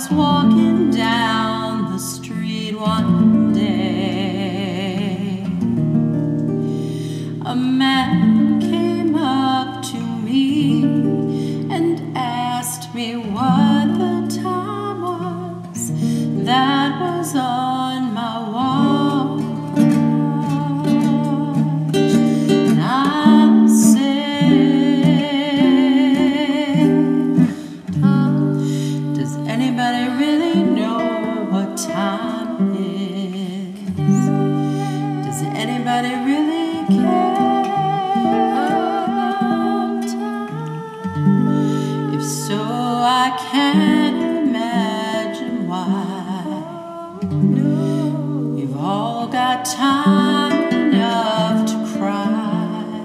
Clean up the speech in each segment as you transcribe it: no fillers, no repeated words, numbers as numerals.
was walking down the street one day. A man came up to me and asked me what the time was that was on my watch. And I said, does anybody really know what time it is? Does anybody really care about time? If so, I can't imagine why. We've all got time enough to cry.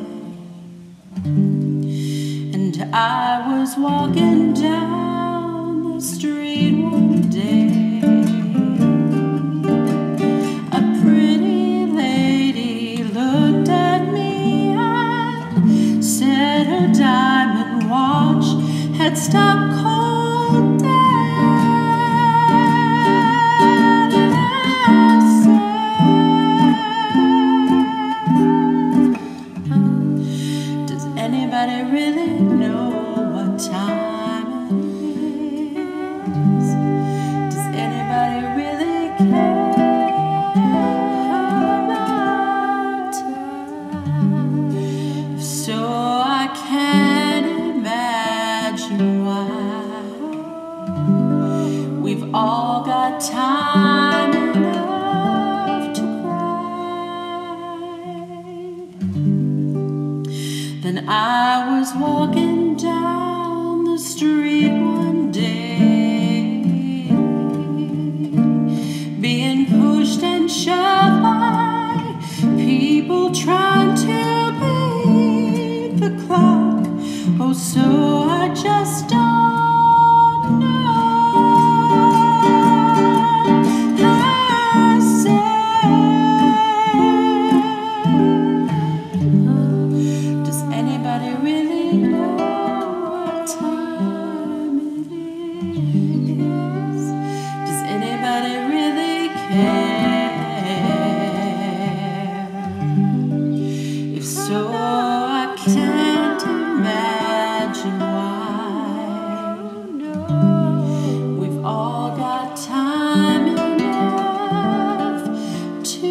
And I was walking down the street one day. A pretty lady looked at me and said her diamond watch had stopped cold dead. And I said, does anybody really know what time it is? Does anybody really care about time? If so, I can't imagine why. We've all got time enough to cry. Then I was walking down the street one day, being pushed and shoved by people trying to beat the clock. Oh, so I just don't know. I said, does anybody really know what time it is? Does anybody really care? If so, I can't imagine why. We've all got time enough to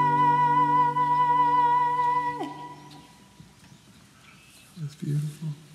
die. That's beautiful.